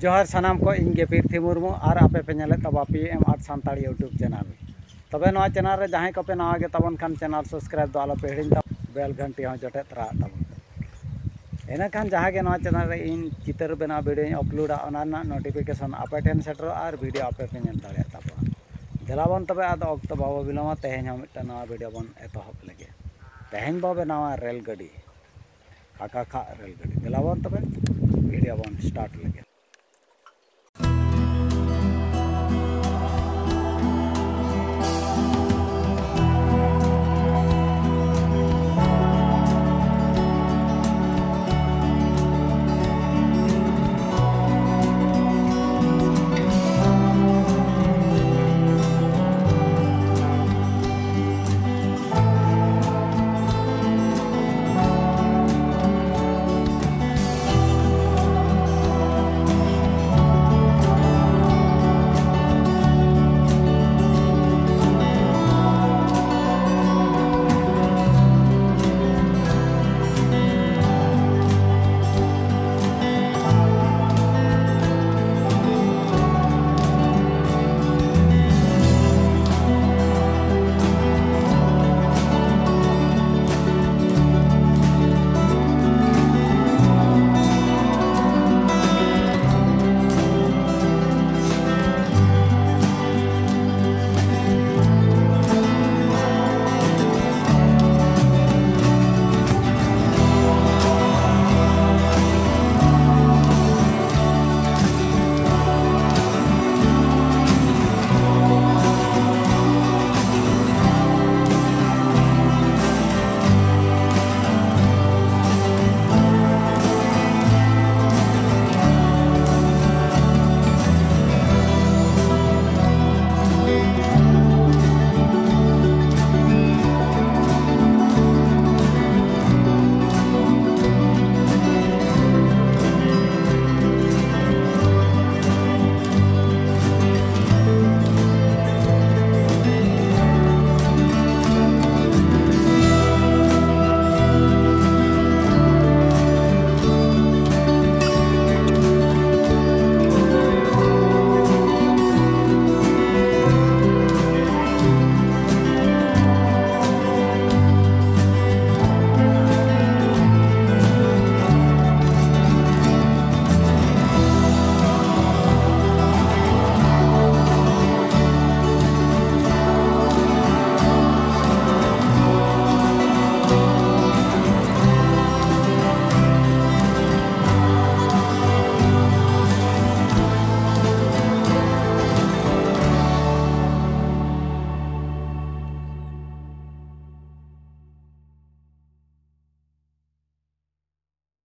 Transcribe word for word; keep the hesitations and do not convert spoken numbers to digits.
जोहार सानाम को इन गे पीरथी मुर्मू और आपे पे नेले तबा P M art Santali YouTube channel तबे नवा चैनल रे जहां को पे नवा गे तबन खान चैनल सब्सक्राइब दो आलो पे हिड़िन ता बेल घंटी हो जटे तरा तबन एना खान जहां गे नवा चैनल रे इन चित्र बना वीडियो अपलोडा ओना ना नोटिफिकेशन आपे ठेन सेटर और वीडियो आपे पे नेल दाड़े ताबो देलाबन तबे आदो ऑक्ट बाबो बिलोमा तेहेन हम मिटा नवा वीडियो बन एतहब लगे तेहेन बाबे नवा रेल गाड़ी आका खा रेल गाड़ी देलाबन तबे वीडियो बन स्टार्ट लगे।